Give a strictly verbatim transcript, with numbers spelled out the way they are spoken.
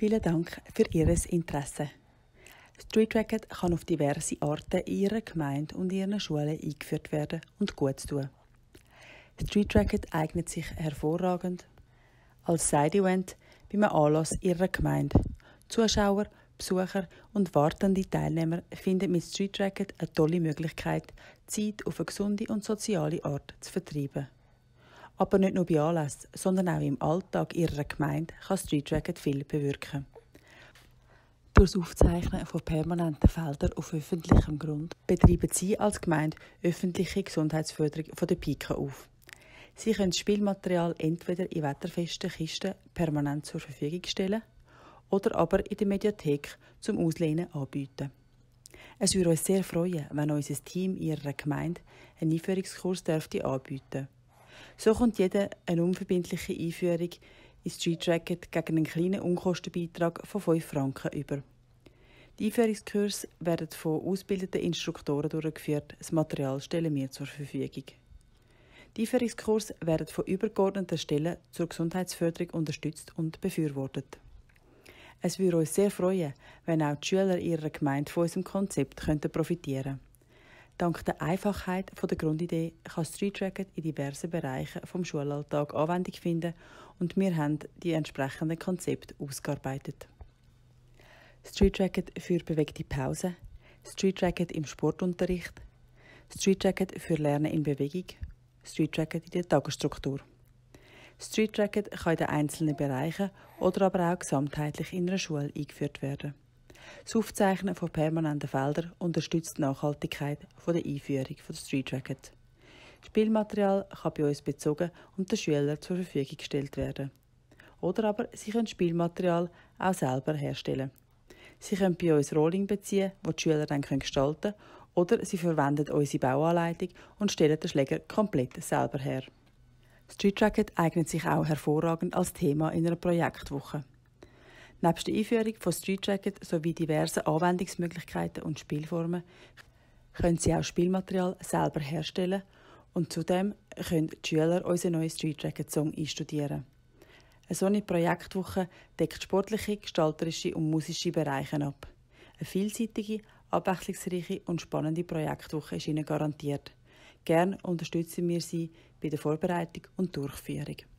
Vielen Dank für Ihr Interesse. Street Racket kann auf diverse Arten in Ihrer Gemeinde und in Ihren Schulen eingeführt werden und gut tun. Street Racket eignet sich hervorragend als Side-Event bei einem Anlass Ihrer Gemeinde. Zuschauer, Besucher und wartende Teilnehmer finden mit Street Racket eine tolle Möglichkeit, Zeit auf eine gesunde und soziale Art zu vertreiben. Aber nicht nur bei Anlässen, sondern auch im Alltag Ihrer Gemeinde kann Street Racket viel bewirken. Durch das Aufzeichnen von permanenten Feldern auf öffentlichem Grund betreiben Sie als Gemeinde öffentliche Gesundheitsförderung von der Pike auf. Sie können das Spielmaterial entweder in wetterfesten Kisten permanent zur Verfügung stellen oder aber in der Mediathek zum Auslehnen anbieten. Es würde uns sehr freuen, wenn unser Team in Ihrer Gemeinde einen Einführungskurs dürfte anbieten. So kommt jeder eine unverbindliche Einführung in Street Racket gegen einen kleinen Unkostenbeitrag von fünf Franken über. Die Einführungskurse werden von ausgebildeten Instruktoren durchgeführt, das Material stellen wir zur Verfügung. Die Einführungskurse werden von übergeordneten Stellen zur Gesundheitsförderung unterstützt und befürwortet. Es würde uns sehr freuen, wenn auch die Schüler Ihrer Gemeinde von unserem Konzept profitieren könnten. Dank der Einfachheit der Grundidee kann Street Racket in diversen Bereichen des Schulalltags Anwendung finden und wir haben die entsprechenden Konzepte ausgearbeitet. Street Racket für bewegte Pausen, Street Racket im Sportunterricht, Street Racket für Lernen in Bewegung, Street Racket in der Tagesstruktur. Street Racket kann in den einzelnen Bereichen oder aber auch gesamtheitlich in einer Schule eingeführt werden. Das Aufzeichnen von permanenten Feldern unterstützt die Nachhaltigkeit der Einführung von Street Racket. Spielmaterial kann bei uns bezogen und den Schülern zur Verfügung gestellt werden. Oder aber Sie können Spielmaterial auch selber herstellen. Sie können bei uns Rolling beziehen, das die Schüler dann gestalten können, oder Sie verwenden unsere Bauanleitung und stellen den Schläger komplett selber her. Street Racket eignet sich auch hervorragend als Thema in einer Projektwoche. Neben der Einführung von Street Racket sowie diversen Anwendungsmöglichkeiten und Spielformen können Sie auch Spielmaterial selber herstellen und zudem können die Schüler unseren neuen Street Racket Song einstudieren. Eine solche Projektwoche deckt sportliche, gestalterische und musische Bereiche ab. Eine vielseitige, abwechslungsreiche und spannende Projektwoche ist Ihnen garantiert. Gerne unterstützen wir Sie bei der Vorbereitung und Durchführung.